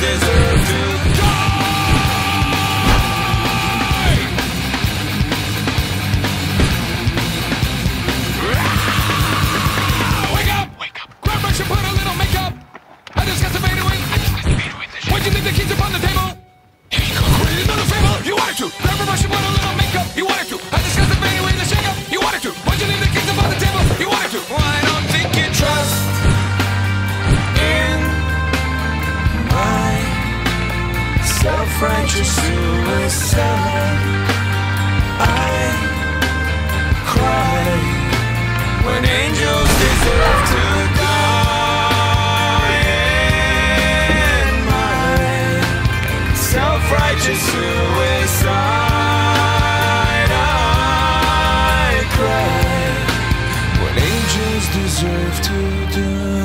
deserve to die. Wake up! Wake up! Grab brush and put a little makeup. I just got to fade away. Why'd you leave the keys upon the table? Here you go. Create another fable. You wanted to. Grab a brush and put a little makeup. You wanted to. I just got to fade away the shake up. You wanted to. Why'd you leave the keys upon the table? You wanted to. Well, I don't think you trust in my self-righteous suicide. I cry when angels deserve to die. In my self-righteous suicide, I cry when angels deserve to die.